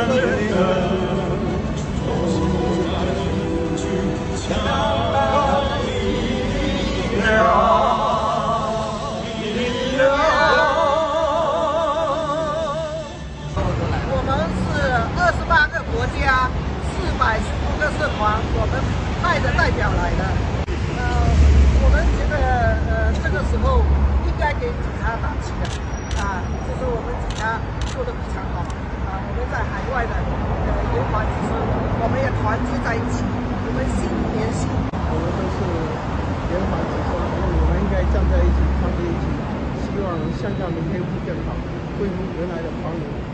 我们是28个国家，415个社团，我们派的代表来的。我们觉得这个时候应该给警察打气的，就是我们警察做得非常好，我们在海外的援华之声，我们也团结在一起，我们心连心。 我们都是援华之声，我们应该站在一起，团结一起，希望香港明天会更好，恢复原来的繁荣。